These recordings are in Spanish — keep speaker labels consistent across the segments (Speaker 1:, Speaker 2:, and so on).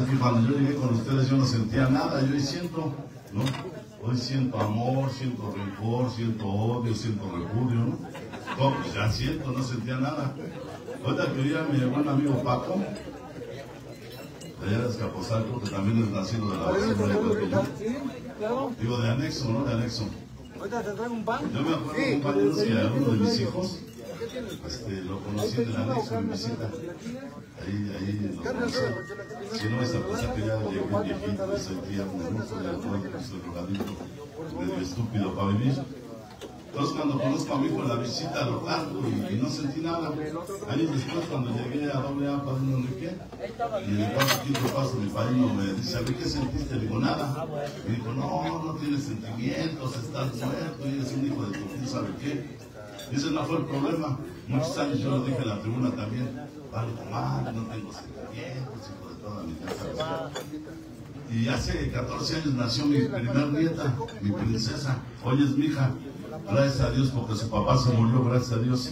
Speaker 1: que cuando yo llegué con ustedes yo no sentía nada, yo hoy siento, ¿no? Hoy siento amor, siento rencor, siento odio, siento repudio, ¿no? No, pues ya siento, no sentía nada. Ahorita que oía a mi buen amigo Paco, de allá de Azcapotzalco, que también es nacido de la vecina de Cuetillo. Digo, de anexo, ¿no? De anexo.
Speaker 2: Ahorita te traigo un pan.
Speaker 1: Yo me acuerdo, compañeros, que a uno de mis hijos, lo conocí en el anexo en visita. Ahí lo conocí. Si no, esa cosa que ya llegué viejito y soy tierno, ¿no? Soy alcohólico, soy drogadicto, medio estúpido para vivir. Entonces, cuando conozco a mi hijo en la visita, lo cargo y no sentí nada. Años después, cuando llegué a AA, Padrino Enrique, y en el cuarto quinto paso, mi padrino me dice: ¿a mí qué sentiste? Le digo, nada. Me dijo, no tienes sentimientos, estás muerto, y eres un hijo de tu quién sabe qué. Y ese no fue el problema. Muchos años yo lo dije en la tribuna también: valgo mal, no tengo sentimientos, hijo de toda mi casa. Y hace 14 años nació mi primer nieta, mi princesa. Hoy es mi hija. Gracias a Dios, porque su papá se murió, gracias a Dios.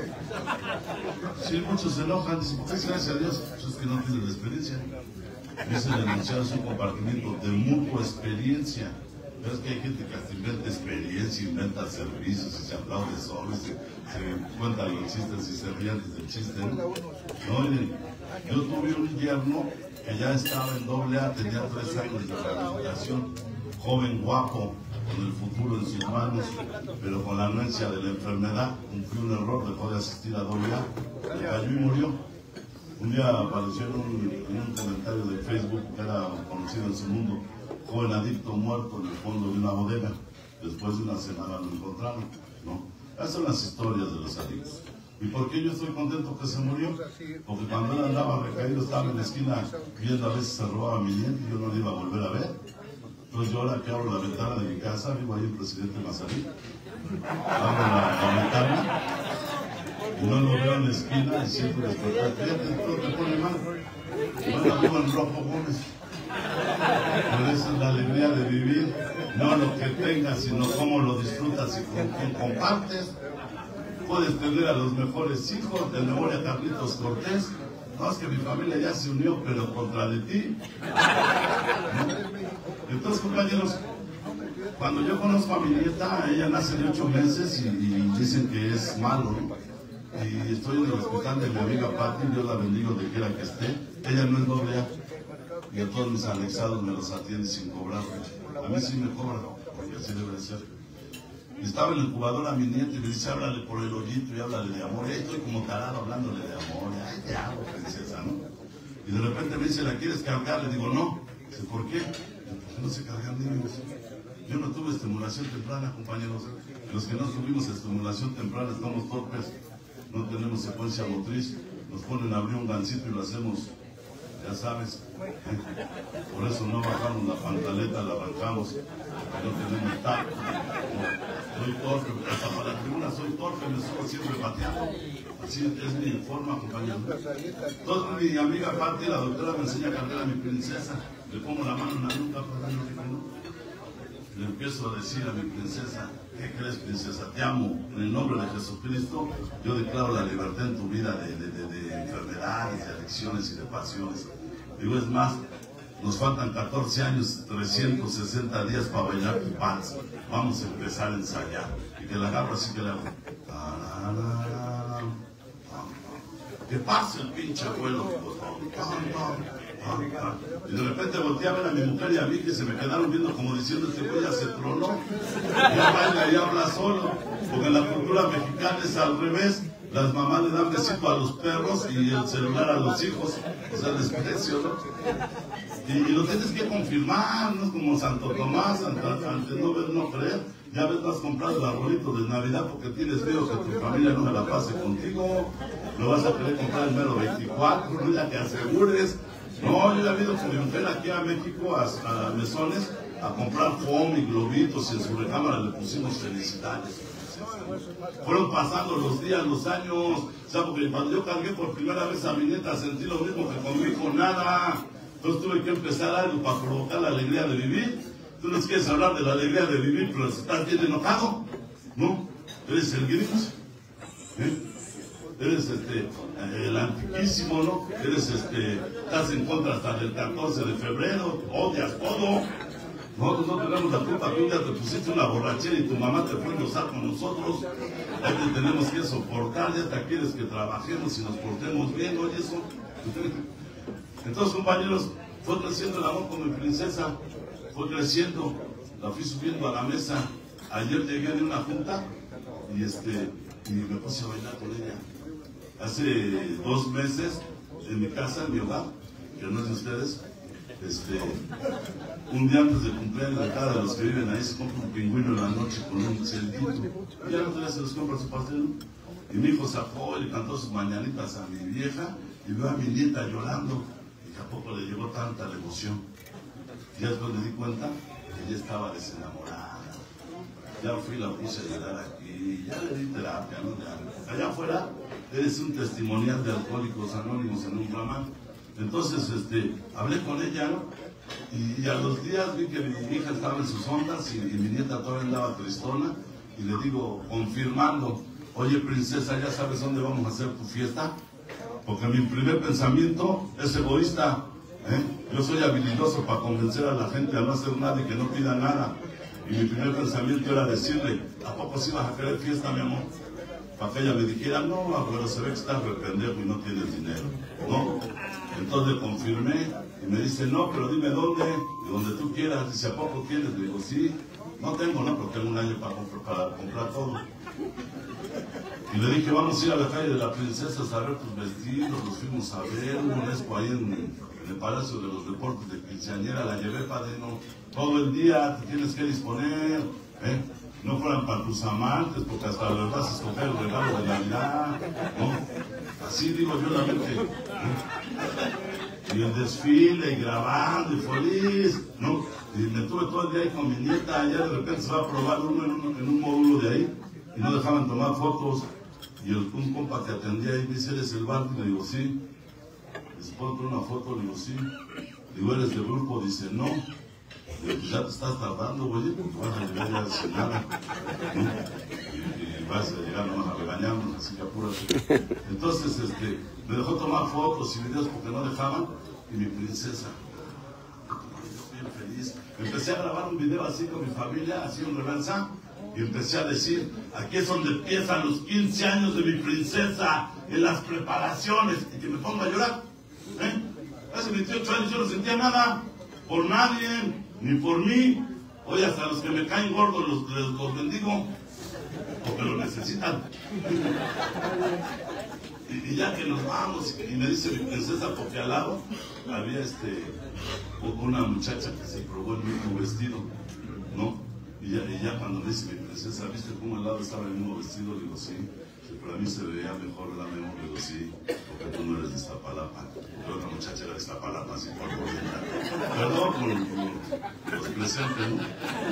Speaker 1: Sí, muchos se enojan, dicen, ¿por qué es gracias a Dios? Pues es que no tienen experiencia. Dice el enunciado, es un compartimiento de mutua experiencia. Pero es que hay gente que hasta inventa experiencia, inventa servicios, y se aplaude solo, y se cuentan los chistes y se ríen desde el chiste, ¿no? No, miren, yo tuve un yerno que ya estaba en AA, tenía 3 años de rehabilitación, joven, guapo, con el futuro en sus manos, pero con la anuencia de la enfermedad, cumplió un error, dejó de asistir a AA, le cayó y murió. Un día apareció en un comentario de Facebook que era conocido en su mundo: joven adicto muerto en el fondo de una bodega. Después de una semana lo encontraron, ¿no? Esas son las historias de los adictos. ¿Y por qué yo estoy contento que se murió? Porque cuando él andaba recaído, estaba en la esquina viendo a veces se robaba mi nieto y yo no le iba a volver a ver. Entonces yo ahora que abro la ventana de mi casa, vivo ahí en Presidente Mazarí, abro la ventana y no lo veo en la esquina y siempre despertar. Fíjate, todo te pone mal. Bueno, vivo en Rojo Gómez. Pero esa es la alegría de vivir, no lo que tengas, sino cómo lo disfrutas y con quién compartes. Puedes tener a los mejores hijos, de memoria Carlitos Cortés. No, es que mi familia ya se unió, pero contra de ti. ¿No? Entonces, compañeros, cuando yo conozco a mi nieta, ella nace de 8 meses y dicen que es malo, ¿no? Y estoy en el hospital de mi amiga Patti, Dios la bendiga donde quiera que esté. Ella no es AA. Y a todos mis anexados me los atiende sin cobrar. A mí sí me cobran, porque así debe de ser. Y estaba en el incubador a mi nieta y me dice: háblale por el hoyito y háblale de amor. Y ahí estoy como tarado hablándole de amor. Ay, te amo, princesa, ¿no? Y de repente me dice: ¿la quieres cargar? Le digo, no. Dice, ¿por qué? Porque no se cargan niños. Yo no tuve estimulación temprana, compañeros. Los que no tuvimos estimulación temprana estamos torpes. No tenemos secuencia motriz. Nos ponen a abrir un gancito y lo hacemos, ya sabes. Por eso no bajamos la pantaleta, la arrancamos. No tenemos tacto. Soy torpe, hasta para la tribuna soy torpe, me subo siempre pateando. Así es mi forma, compañero. Entonces mi amiga Patti, la doctora, me enseña a cargar a mi princesa. Le pongo la mano en la nuca, le empiezo a decir a mi princesa: ¿qué crees, princesa? Te amo. En el nombre de Jesucristo, yo declaro la libertad en tu vida de enfermedades, de adicciones y de pasiones. Digo, es más, nos faltan 14 años, 360 días para bailar tu vals. Vamos a empezar a ensayar. Y que la agarro así, que le hago. Que pase el pinche abuelo. Y de repente volteé a ver a mi mujer y a mí, que se me quedaron viendo como diciendo: este güey ya se tronó. Ya baila y habla solo. Porque en la cultura mexicana es al revés. Las mamás le dan besito a los perros y el celular a los hijos. O sea, desprecio, ¿no? Y lo tienes que confirmar, ¿no? Es como Santo Tomás, antes no ver, no creer. Ya ves, no has comprado el arbolito de Navidad porque tienes miedo que tu familia no se la pase contigo. Lo vas a querer comprar el mero 24, ¿no? Ya te asegures. No, yo ya he ido con mi mujer aquí a México, a Mesones, a comprar foam y globitos, y en su recámara le pusimos felicidades. Fueron pasando los días, los años, o sea, porque cuando yo cargué por primera vez a mi nieta sentí lo mismo que con mi hijo, nada. Entonces tuve que empezar algo para provocar la alegría de vivir. Tú no quieres hablar de la alegría de vivir, pero estás bien enojado, ¿no? Eres el Grinch, ¿eh? eres el antiquísimo, ¿no? Estás en contra hasta del 14 de febrero, odias todo. Nosotros no tenemos la culpa, tú ya te pusiste una borrachera y tu mamá te fue a endosar con nosotros. Ahí te tenemos que soportar, ya te quieres que trabajemos y nos portemos bien, oye eso. Entonces, compañeros, fue creciendo el amor con mi princesa, fue creciendo, la fui subiendo a la mesa. Ayer llegué de una junta y me puse a bailar con ella. Hace 2 meses, en mi casa, en mi hogar, que no es de ustedes, un día antes de cumpleaños de cada de los que viven ahí se compra un pingüino en la noche con un celdito. Y ya no todavía se los compra su pastel. Y mi hijo sacó y le cantó sus mañanitas a mi vieja y veo a mi nieta llorando. Y que a poco le llegó tanta la emoción. Y ya después me di cuenta que ella estaba desenamorada. Ya fui y la puse a llorar aquí, ya le di terapia, ¿no? Ya. Allá afuera eres un testimonial de Alcohólicos Anónimos en un ramal. Entonces, hablé con ella, ¿no? Y a los días vi que mi hija estaba en sus ondas y mi nieta todavía andaba tristona. Y le digo, confirmando, oye princesa, ¿ya sabes dónde vamos a hacer tu fiesta? Porque mi primer pensamiento es egoísta, ¿eh? Yo soy habilidoso para convencer a la gente a no hacer nada y que no pida nada. Y mi primer pensamiento era decirle, ¿a poco sí vas a querer fiesta, mi amor? Para que ella me dijera, no, pero se ve que estás re pendejo y no tienes dinero, ¿no? Entonces le confirmé y me dice, no, pero dime dónde, y donde tú quieras. Dice, ¿a poco quieres? Le digo, sí, no tengo, no, pero tengo un año para comprar todo. Y le dije, vamos a ir a la calle de la princesa a ver tus vestidos. Los fuimos a ver, hubo un expo ahí en el Palacio de los Deportes de quinceañera, la llevé, padrino. Todo el día te tienes que disponer, ¿eh? No fueran para tus amantes, porque hasta les vas a escoger el regalo de Navidad, ¿no? Así digo yo la mente, ¿no? Y el desfile, y grabando, y feliz, ¿no? Y me tuve todo el día ahí con mi nieta, ya de repente se va a probar uno en un módulo de ahí, y no dejaban tomar fotos. Y un compa que atendía ahí me dice, ¿eres el bar? Le digo, sí. ¿Les puedo poner una foto? Le digo, sí. Le digo, ¿eres del grupo? Dice, no. Le digo, pues ya te estás tardando, güey, porque vas a llegar ya sin nada, ¿no? Y vas a llegar nomás a regañarnos, así que apúrate. Entonces, me dejó tomar fotos y videos porque no dejaban, y mi princesa, yo bien feliz. Empecé a grabar un video así con mi familia, así en reversa, y empecé a decir, aquí es donde empiezan los 15 años de mi princesa, en las preparaciones, y que me pongo a llorar, ¿eh? Hace 28 años yo no sentía nada, por nadie, ni por mí. Hoy hasta los que me caen gordos los bendigo, porque lo necesitan. Y ya que nos vamos, y me dice mi princesa, porque al lado había una muchacha que se probó el mismo vestido, ¿no? Y ya cuando me dice mi princesa, ¿viste cómo al lado estaba el mismo vestido? Le digo, sí. Pero a mí se veía mejor, ¿verdad, mi amor? Le digo, sí, porque tú no eres de Iztapalapa. Porque otra muchacha era de Iztapalapa, así por perdón por los presentes, ¿no?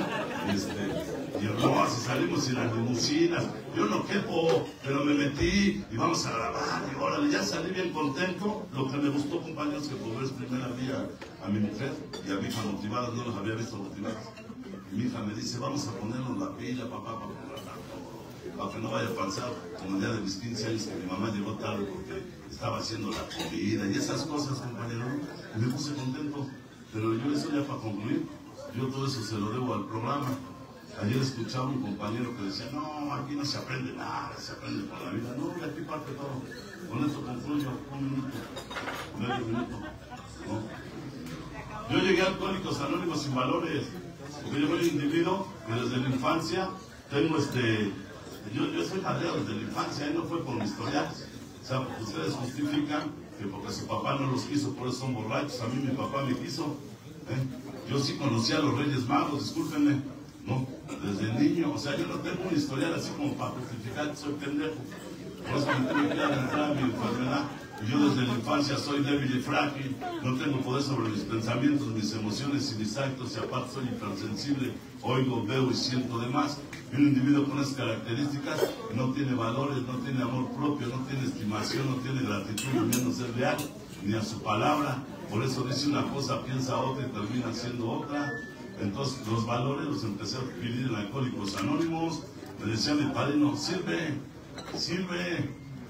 Speaker 1: Y no, así salimos sin las limusinas. Yo no quepo, pero me metí y vamos a grabar. Y órale, ya salí bien contento. Lo que me gustó, compañeros, que por vez primera vi a mi mujer y a mi hija motivadas, no los había visto motivadas. Y mi hija me dice, vamos a ponernos la pila, papá, para que no vaya a pasar como el día de mis 15 años que mi mamá llegó tarde porque estaba haciendo la comida y esas cosas, compañero. Y me puse contento, pero yo eso ya para concluir, yo todo eso se lo debo al programa. Ayer escuchaba un compañero que decía, no, aquí no se aprende nada, se aprende por la vida. No, de aquí parte todo. Con esto concluyo, un minuto, medio minuto, ¿no? Yo llegué a Alcohólicos Anónimos sin valores, porque yo soy un individuo que desde la infancia tengo yo soy padreo desde la infancia, no fue por mi historial. O sea, ustedes justifican que porque su papá no los quiso, por eso son borrachos. A mí mi papá me quiso, ¿eh? Yo sí conocía a los Reyes Magos, discúlpenme, ¿no? Desde niño, o sea, yo no tengo un historial así como para justificar que soy pendejo. Por eso me tengo que adentrar mi enfermedad. Y yo desde la infancia soy débil y frágil, no tengo poder sobre mis pensamientos, mis emociones y mis actos, y aparte soy hipersensible, oigo, veo y siento de más. Y un individuo con esas características no tiene valores, no tiene amor propio, no tiene estimación, no tiene gratitud, ni menos ser leal, ni a su palabra. Por eso dice una cosa, piensa otra y termina siendo otra. Entonces los valores los empecé a adquirir en Alcohólicos Anónimos. Me decía mi padrino, sirve,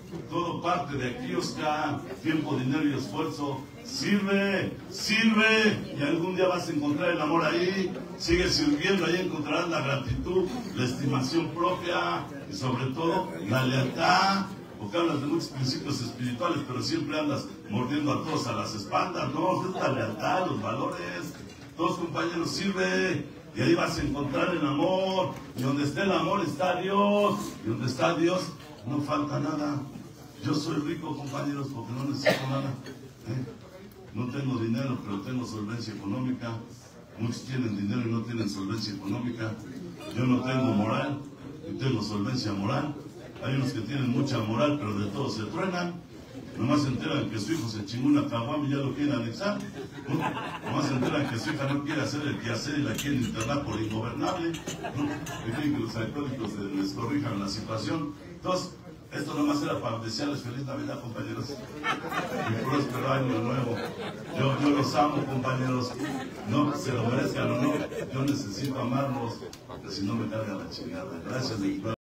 Speaker 1: Todo parte de aquí, Oscar. Tiempo, dinero y esfuerzo. Sirve, sirve, y algún día vas a encontrar el amor ahí. Sigue sirviendo, ahí encontrarás la gratitud, la estimación propia y sobre todo la lealtad. Porque hablas de muchos principios espirituales, pero siempre andas mordiendo a todos a las espaldas. No, es la lealtad, los valores. Todos, compañeros, sirve. Y ahí vas a encontrar el amor. Y donde esté el amor está Dios. Y donde está Dios no falta nada. Yo soy rico, compañeros, porque no necesito nada. No tengo dinero, pero tengo solvencia económica. Muchos tienen dinero y no tienen solvencia económica. Yo no tengo moral y tengo solvencia moral. Hay unos que tienen mucha moral, pero de todo se truenan. Nomás se enteran que su hijo se chingó una caguama y ya lo quieren anexar. Nomás se enteran que su hija no quiere hacer el quehacer y la quieren internar por ingobernable. Y quieren que los alcohólicos les corrijan la situación. Entonces, esto nomás era para desearles feliz Navidad, compañeros. Y próspero año nuevo. Yo los amo, compañeros. No se lo merezcan o no. Yo necesito amarlos, porque si no me carga la chingada. Gracias,